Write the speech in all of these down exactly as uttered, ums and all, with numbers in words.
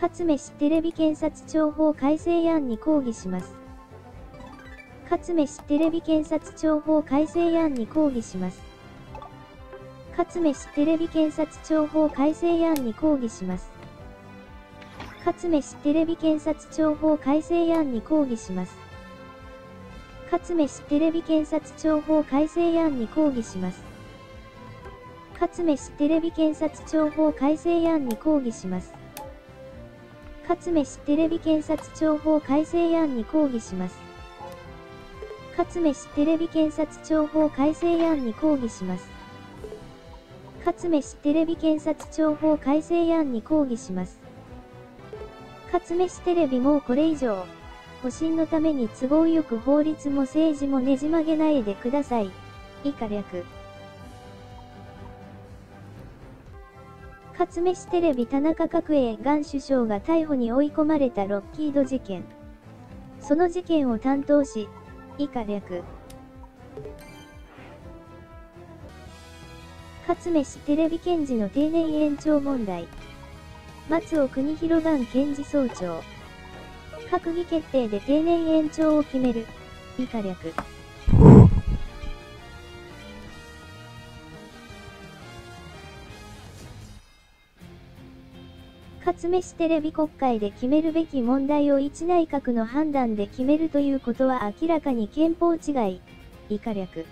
勝飯テレビ検察庁法改正案に抗議します。勝飯テレビ検察庁法改正案に抗議します。勝飯テレビ検察庁法改正案に抗議します。勝飯テレビ検察庁法改正案に抗議します。勝飯テレビ検察庁法改正案に抗議します。勝飯テレビ検察庁法改正案に抗議します。勝飯テレビ検察庁法改正案に抗議します。勝飯テレビ検察庁法改正案に抗議します。勝飯テレビ検察庁法改正案に抗議します。勝飯テレビもうこれ以上、保身のために都合よく法律も政治もねじ曲げないでください。以下略。勝飯テレビ田中角栄元首相が逮捕に追い込まれたロッキード事件。その事件を担当し、以下略。勝飯テレビ検事の定年延長問題。松尾邦弘元検事総長。閣議決定で定年延長を決める。以下略。勝飯テレビ国会で決めるべき問題を一内閣の判断で決めるということは明らかに憲法違い。以下略。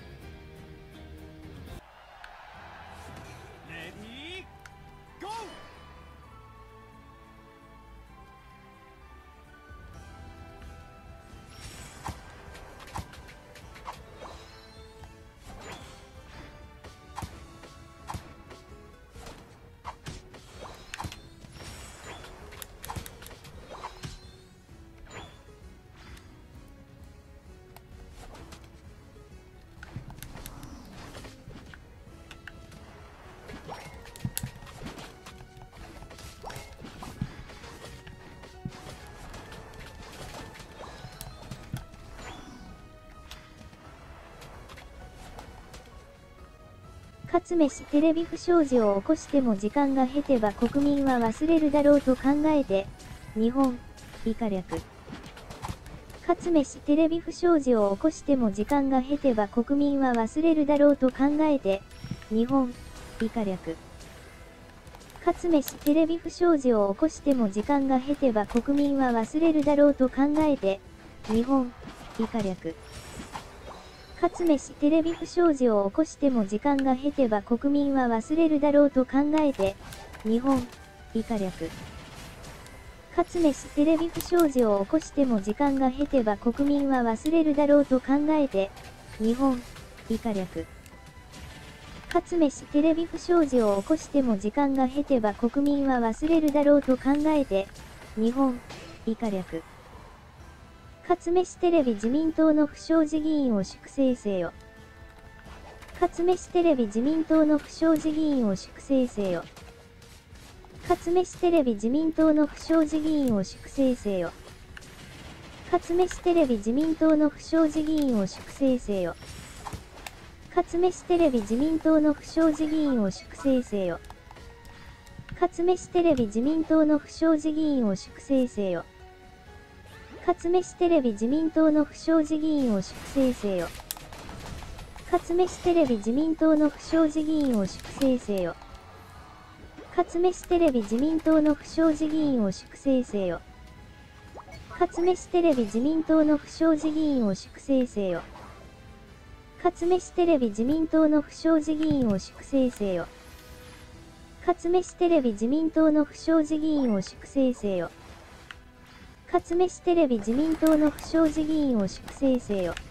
勝飯テレビ不祥事を起こしても時間が経てば国民は忘れるだろうと考えて、日本、以下略。勝飯テレビ不祥事を起こしても時間が経てば国民は忘れるだろうと考えて、日本、以下略。勝飯テレビ不祥事を起こしても時間が経てば国民は忘れるだろうと考えて、日本、以下略。勝飯テレビ不祥事を起こしても時間が経てば国民は忘れるだろうと考えて、日本、以下略。勝飯テレビ不祥事を起こしても時間が経てば国民は忘れるだろうと考えて、日本、以下略。勝飯テレビ不祥事を起こしても時間が経てば国民は忘れるだろうと考えて、日本、以下略。勝飯テレビ自民党の不祥事議員を粛清せよ。勝飯テレビ自民党の不祥事議員を粛清せよ。勝飯テレビ自民党の不祥事議員を粛清せよ。勝飯テレビ自民党の不祥事議員を粛清せよ。勝飯テレビ自民党の不祥事議員を粛清せよ。勝飯テレビ自民党の不祥事議員を粛清せよ。勝飯テレビ自民党の不祥事議員を粛清せよ。勝飯テレビ自民党の不祥事議員を粛清せよ。勝飯テレビ自民党の不祥事議員を粛清せよ。勝飯テレビ自民党の不祥事議員を粛清せよ。勝飯テレビ自民党の不祥事議員を粛清せよ。勝飯テレビ自民党の不祥事議員を粛清せよ。勝飯テレビ自民党の不祥事議員を粛清せよ。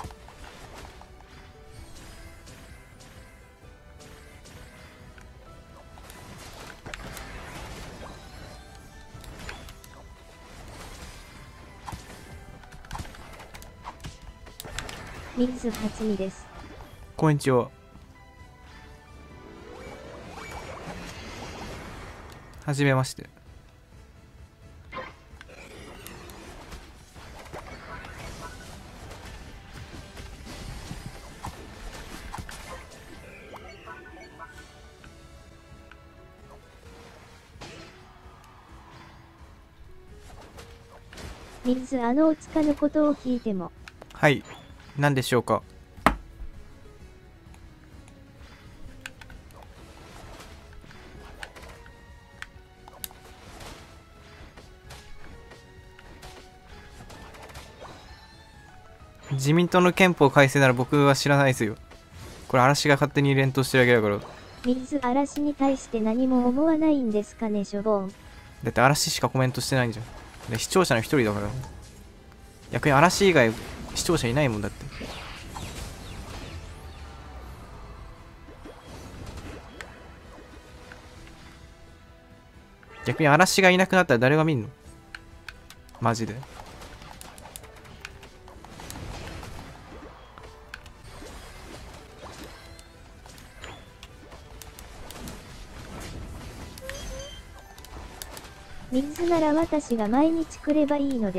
水初美です。 こんにちは。はじめまして。 水あのおつかぬことを聞いても。 はい。何でしょうか。自民党の憲法改正なら僕は知らないですよ。これ嵐が勝手に連投してるだけだから。 水嵐に対して何も思わないんですかね、しょぼん。 だって嵐しかコメントしてないんじゃん。で視聴者の一人だから。逆に嵐以外視聴者いないもんだって。逆に嵐がいなくなったら誰が見んの？マジで。 水なら私が毎日来ればいいのです。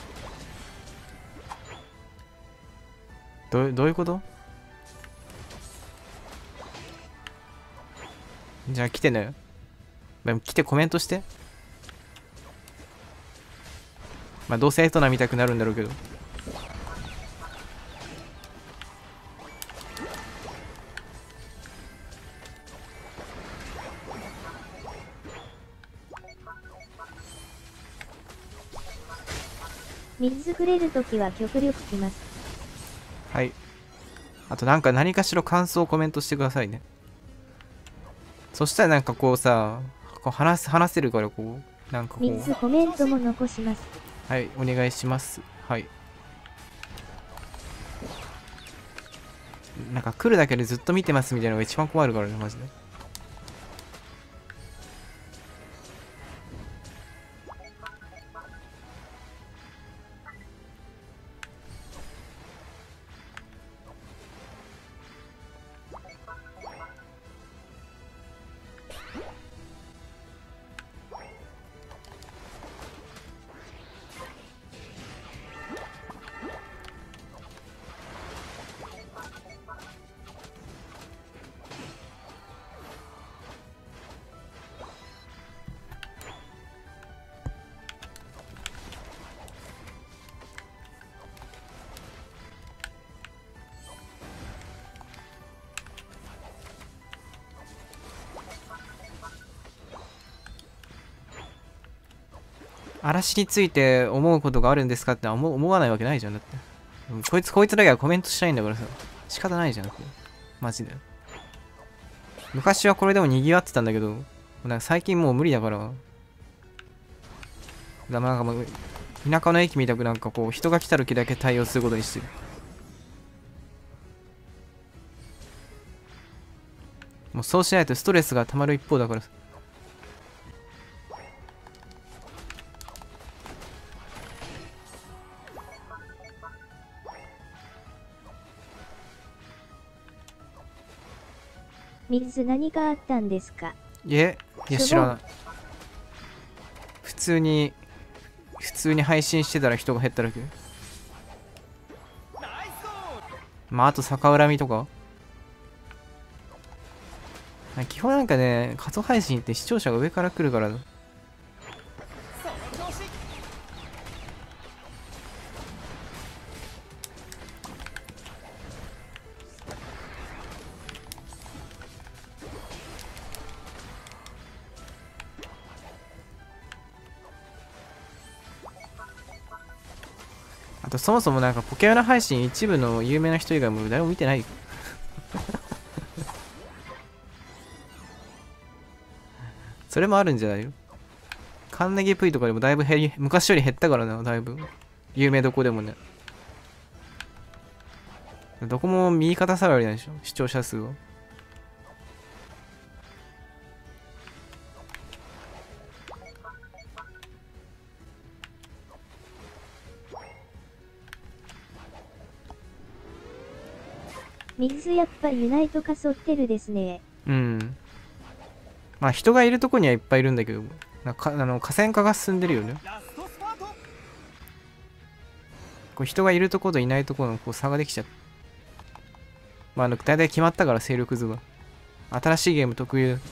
どう、どういうこと？じゃあ来てね。でも来てコメントして。まあどうせエトナ見たくなるんだろうけど。 水くれるときは極力来ます。 はい。あとなんか何かしら感想をコメントしてくださいね。そしたらなんかこうさ、こう話す、話せるからこう、なんかこう。 水コメントも残します。 はい、お願いします。はい。なんか来るだけでずっと見てますみたいなのが一番困るからね、マジで。嵐について思うことがあるんですかって思思わないわけないじゃん。だって。こいつ、こいつだけはコメントしたいんだからさ。仕方ないじゃん。マジで。昔はこれでも賑わってたんだけど、なんか最近もう無理だから。だからなんかもう、田舎の駅みたくなんかこう、人が来た時だけ対応することにしてる。もうそうしないとストレスが溜まる一方だからさ。 水何かあったんですか？ いえ、いや知らない。普通に、普通に配信してたら人が減っただけ。まああと逆恨みとか。基本なんかね、仮想配信って視聴者が上から来るから。あとそもそもなんかポケモン配信一部の有名な人以外も誰も見てない。それもあるんじゃないよ。カンネギ V とかでもだいぶ減り、昔より減ったからな、だいぶ。有名どこでもね。どこも右肩下がりなんでしょ、視聴者数は。 水やっぱユナイト化そってるですね。 うん。まあ人がいるとこにはいっぱいいるんだけど、なんかあの河川化が進んでるよね。こう人がいるとこといないところのこう差ができちゃった。まああの大体決まったから勢力図が。新しいゲーム特有。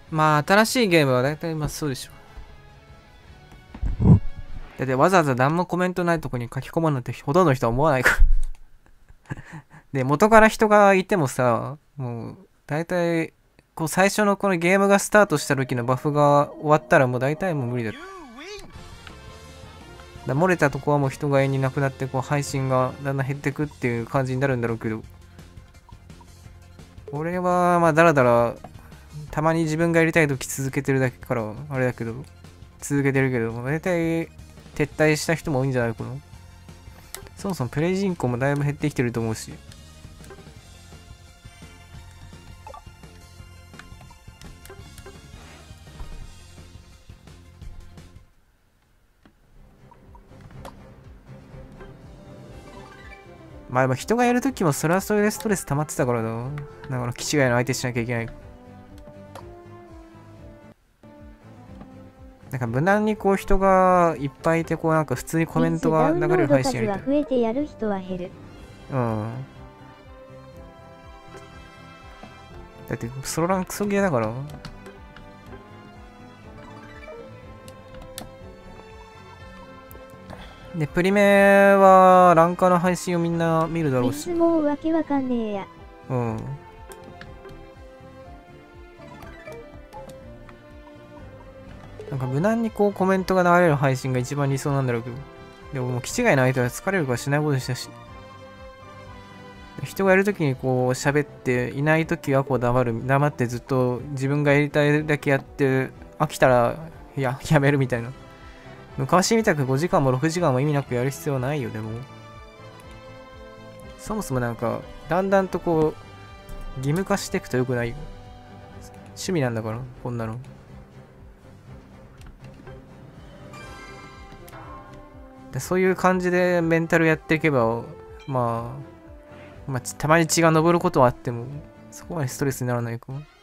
まあ新しいゲームは大体まあそうでしょ。だってわざわざ何もコメントないとこに書き込まなんてほとんどの人は思わないからで、元から人がいてもさ、もう大体こう最初のこのゲームがスタートした時のバフが終わったらもう大体もう無理だ。だ漏れたとこはもう人がいになくなってこう配信がだんだん減ってくっていう感じになるんだろうけど、俺はまあだらだらたまに自分がやりたい時続けてるだけからあれだけど、続けてるけど大体撤退した人も多いんじゃないかな。そもそもプレイ人口もだいぶ減ってきてると思うし。まあでも人がやるときもそれはそれでストレス溜まってたからな。だから気違いの相手しなきゃいけない。なんか無難にこう人がいっぱいいてこうなんか普通にコメントが流れる配信やりたい。 数は増えてやる人は減る。 うん。だってソロランクソゲーだから。で、プリメはランカーの配信をみんな見るだろうし。 もうわけわかんねえや。 うん。なんか無難にこうコメントが流れる配信が一番理想なんだろうけど。でももう気違いの相手は疲れるからしないことしたし。人がやるときにこう喋って、いないときはこう黙る。黙ってずっと自分がやりたいだけやって、飽きたらややめるみたいな。昔みたくごじかんもろくじかんも意味なくやる必要ないよ、でも。そもそもなんか、だんだんとこう、義務化していくとよくないよ。趣味なんだから、こんなの。でそういう感じでメンタルやっていけば、まあ、まあ、たまに血が昇ることはあっても、そこまでストレスにならないかも。